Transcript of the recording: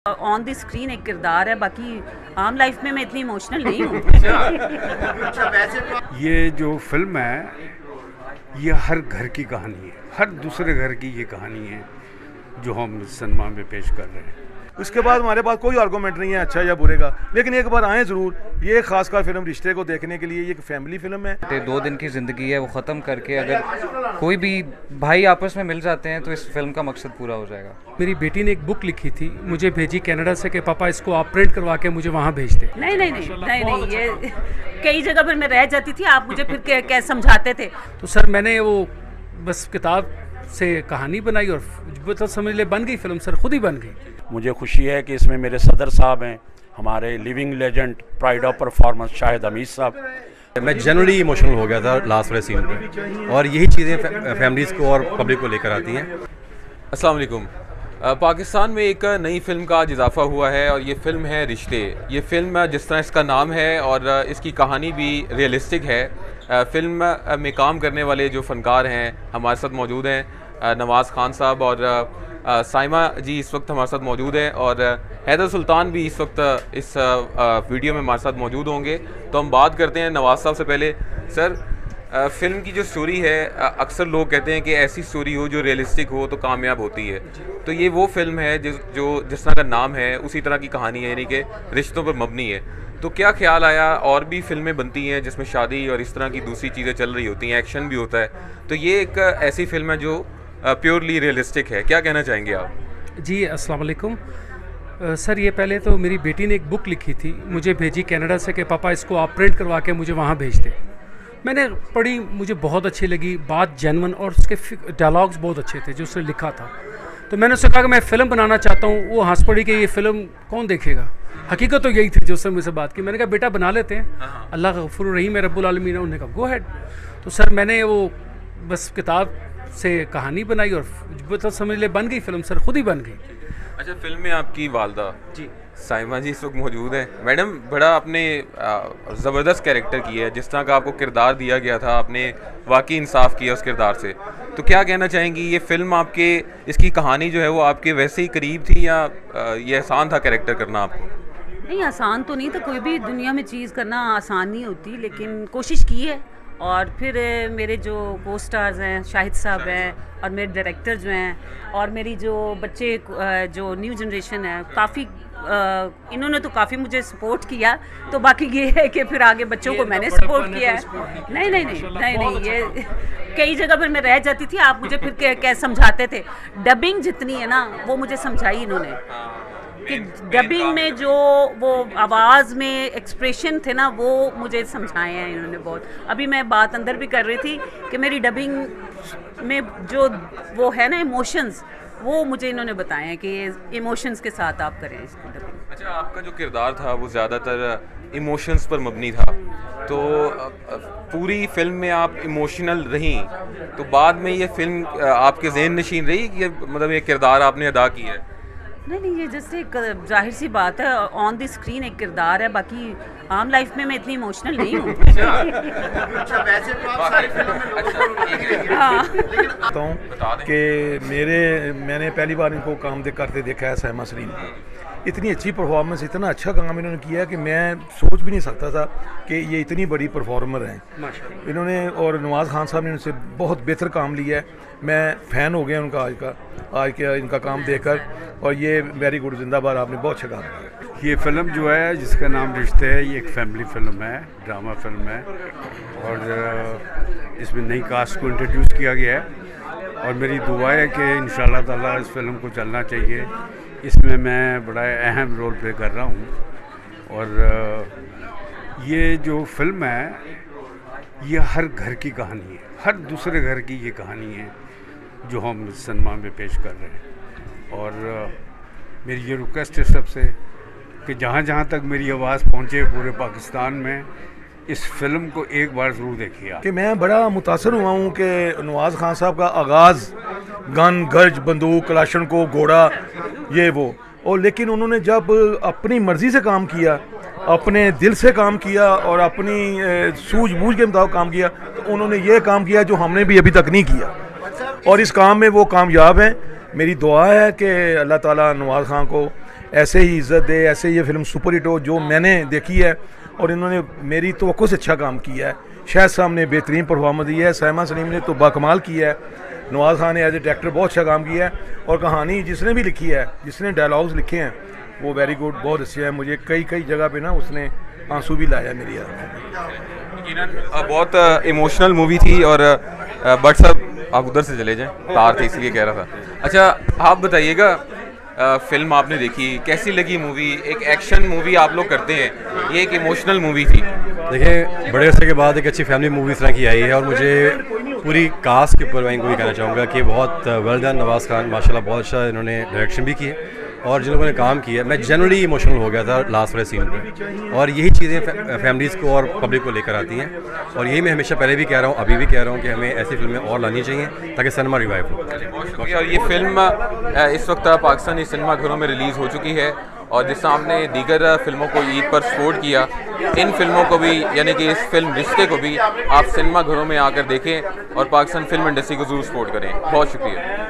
On the screen एक किरदार है, बाकी आम लाइफ में मैं इतनी इमोशनल नहीं हूँ। ये जो फिल्म है ये हर घर की कहानी है, हर दूसरे घर की ये कहानी है जो हम सिनेमा में पेश कर रहे हैं। उसके बाद हमारे पास कोई आर्गूमेंट नहीं है अच्छा या बुरे का, लेकिन एक बार आएँ ज़रूर। ये खासकर फिल्म रिश्ते को देखने के लिए, ये एक फैमिली फिल्म है। 2 दिन की ज़िंदगी है, वो ख़त्म करके अगर कोई भी भाई आपस में मिल जाते हैं तो इस फिल्म का मकसद पूरा हो जाएगा। मेरी बेटी ने एक बुक लिखी थी, मुझे भेजी कनाडा से कि पापा इसको आप प्रिंट करवा के मुझे वहाँ भेज दे। नहीं, ये कई जगह पर मैं रह जाती थी, आप मुझे फिर क्या समझाते थे। तो सर मैंने वो बस किताब से कहानी बनाई और तो समझ ले बन गई फिल्म, सर खुद ही बन गई। मुझे खुशी है कि इसमें मेरे सदर साहब हैं, हमारे living legend, pride of performance Shahid Hamid साहब। मैं जनरली इमोशनल हो गया था लास्ट वाले सीन पे, और यही चीज़ें फैमिलीज़ को और पब्लिक को लेकर आती हैं। अस्सलाम वालेकुम। पाकिस्तान में एक नई फ़िल्म का आज इजाफ़ा हुआ है और ये फ़िल्म है रिश्ते। ये फ़िल्म जिस तरह इसका नाम है और इसकी कहानी भी रियलिस्टिक है। फ़िल्म में काम करने वाले जो फ़नकार हैं हमारे साथ मौजूद हैं, नवाज़ खान साहब और साइमा जी इस वक्त हमारे साथ मौजूद हैं, और हैदर सुल्तान भी इस वक्त इस वीडियो में हमारे साथ मौजूद होंगे। तो हम बात करते हैं नवाज़ साहब से। पहले सर, फ़िल्म की जो स्टोरी है, अक्सर लोग कहते हैं कि ऐसी स्टोरी हो जो रियलिस्टिक हो तो कामयाब होती है, तो ये वो फ़िल्म है जिस तरह का नाम है उसी तरह की कहानी है, यानी कि रिश्तों पर मबनी है। तो क्या ख्याल आया, और भी फ़िल्में बनती हैं जिसमें शादी और इस तरह की दूसरी चीज़ें चल रही होती हैं, एक्शन भी होता है, तो ये एक ऐसी फ़िल्म है जो प्योरली रियलिस्टिक है, क्या कहना चाहेंगे आप? जी अस्सलाम वालेकुम। सर ये पहले तो मेरी बेटी ने एक बुक लिखी थी, मुझे भेजी कनाडा से कि पापा इसको आप प्रिंट करवा के मुझे वहाँ भेज दे। मैंने पढ़ी, मुझे बहुत अच्छी लगी, बात जेन्युइन और उसके डायलॉग्स बहुत अच्छे थे जो उसने लिखा था। तो मैंने उससे कहा कि मैं फ़िल्म बनाना चाहता हूँ। वो हंस पड़ी कि ये फ़िल्म कौन देखेगा। हकीकत तो यही थी जो उसने मुझसे बात की। मैंने कहा बेटा बना लेते हैं, अल्लाह गफूर रहीम है रब्बुल आलमीन। उन्होंने कहा गो हैड। तो सर मैंने वो बस किताब से कहानी बनाई और तो समझ ले बन गई फिल्म, सर खुद ही बन गई। अच्छा, फिल्म में आपकी वालदा जी साइमा जी इस वक्त मौजूद है। मैडम, बड़ा आपने ज़बरदस्त कैरेक्टर किया है, जिस तरह का आपको किरदार दिया गया था आपने वाकई इंसाफ किया उस किरदार से। तो क्या कहना चाहेंगी, ये फ़िल्म आपके, इसकी कहानी जो है वो आपके वैसे ही करीब थी या ये आसान था कैरेक्टर करना आपको? नहीं, आसान तो नहीं था, कोई भी दुनिया में चीज़ करना आसान नहीं होती, लेकिन कोशिश की है। और फिर मेरे जो को स्टार्स हैं, शाहिद साहब हैं, और मेरे डायरेक्टर जो हैं, और मेरी जो बच्चे जो न्यू जनरेशन है, काफ़ी इन्होंने तो काफ़ी मुझे सपोर्ट किया। तो बाकी ये है कि फिर आगे बच्चों को मैंने सपोर्ट किया है। नहीं, ये कई जगह पर मैं रह जाती थी, आप मुझे फिर क्या समझाते थे। डबिंग जितनी है ना वो मुझे समझाई इन्होंने, कि डबिंग में जो वो आवाज़ में एक्सप्रेशन थे ना वो मुझे समझाए हैं इन्होंने बहुत। अभी मैं बात अंदर भी कर रही थी कि मेरी डबिंग में जो वो है ना इमोशंस, वो मुझे इन्होंने बताए हैं कि इमोशंस के साथ आप करें इसको डबिंग। अच्छा, आपका जो किरदार था वो ज़्यादातर इमोशंस पर मबनी था, तो पूरी फिल्म में आप इमोशनल रहीं, तो बाद में ये फिल्म आपके ज़हन नशीन रही कि मतलब ये किरदार आपने अदा किया है? नहीं, ये जैसे एक जाहिर सी बात है, ऑन द स्क्रीन एक किरदार है, बाकी आम लाइफ में मैं इतनी इमोशनल नहीं हूँ। बताता हूँ कि मैंने पहली बार इनको काम करते देखा है। साइमा सलीम इतनी अच्छी परफॉर्मेंस, इतना अच्छा काम इन्होंने किया कि मैं सोच भी नहीं सकता था कि ये इतनी बड़ी परफॉर्मर हैं इन्होंने। और नवाज़ खान साहब ने उनसे बहुत बेहतर काम लिया है। मैं फ़ैन हो गया उनका आज का इनका काम देखकर, और ये वेरी गुड, जिंदाबाद, आपने बहुत अच्छा काम किया। ये फिल्म जो है जिसका नाम रिश्ते है, ये एक फैमिली फिल्म है, ड्रामा फिल्म है, और इसमें नई कास्ट को इंट्रोड्यूस किया गया है। और मेरी दुआ है कि इंशाल्लाह ताला इस फिल्म को चलना चाहिए। इसमें मैं बड़ा अहम रोल प्ले कर रहा हूँ। और ये जो फिल्म है ये हर घर की कहानी है, हर दूसरे घर की ये कहानी है जो हम सिनेमा में पेश कर रहे हैं। और मेरी ये रिक्वेस्ट है सबसे कि जहाँ जहाँ तक मेरी आवाज़ पहुँचे पूरे पाकिस्तान में, इस फिल्म को एक बार ज़रूर देखिए। कि मैं बड़ा मुतासर हुआ हूँ कि नवाज़ खान साहब का आगाज़ गन, गर्ज, बंदूक, कलाशन को, घोड़ा, ये वो, और लेकिन उन्होंने जब अपनी मर्ज़ी से काम किया, अपने दिल से काम किया और अपनी सूझबूझ के मुताबिक काम किया, तो उन्होंने ये काम किया जो हमने भी अभी तक नहीं किया, और इस काम में वो कामयाब हैं। मेरी दुआ है कि अल्लाह ताला नवाज़ खान को ऐसे ही इज़्ज़त दे, ऐसे ये फिल्म सुपर हिट हो जो मैंने देखी है, और इन्होंने मेरी तवक्को से अच्छा काम किया है। शाहिद साहब ने बेहतरीन परफॉर्मेंस दी है, सैमा सलीम ने तो बाकमाल किया है, नवाज़ खान ने एज ए डायरेक्टर बहुत अच्छा काम किया है, और कहानी जिसने भी लिखी है, जिसने डायलॉग्स लिखे हैं वो वेरी गुड, बहुत अच्छे हैं। मुझे कई कई जगह पे ना उसने आंसू भी लाया मेरी यार। बहुत इमोशनल मूवी थी। और बट साहब आप उधर से चले जाएं, तार थे इसलिए कह रहा था। अच्छा आप बताइएगा, फिल्म आपने देखी, कैसी लगी मूवी? एक एक्शन मूवी आप लोग करते हैं, ये एक इमोशनल मूवी थी। देखिए बड़े अरसे के बाद एक अच्छी फैमिली मूवी इस तरह की आई है, और मुझे पूरी कास्ट के ऊपर मैं इनको भी कहना चाहूँगा कि बहुत वेल डन। नवाज़ खान माशाल्लाह बहुत अच्छा इन्होंने डायरेक्शन भी की है, और जिन लोगों ने काम किया, मैं जनरली इमोशनल हो गया था लास्ट वाले सीन पे। और यही चीज़ें फैमिलीज़ को और पब्लिक को लेकर आती हैं, और यही मैं हमेशा पहले भी कह रहा हूँ, अभी भी कह रहा हूँ कि हमें ऐसी फिल्में और लानी चाहिए ताकि सिनेमा रिवाइव हो। और ये फिल्म इस वक्त पाकिस्तानी सिनेमा घरों में रिलीज़ हो चुकी है, और जिस आपने दीगर फिल्मों को ईद पर सपोर्ट किया, इन फिल्मों को भी, यानी कि इस फिल्म रिश्ते को भी आप सिनेमा घरों में आकर देखें और पाकिस्तान फिल्म इंडस्ट्री को ज़रूर सपोर्ट करें। बहुत शुक्रिया।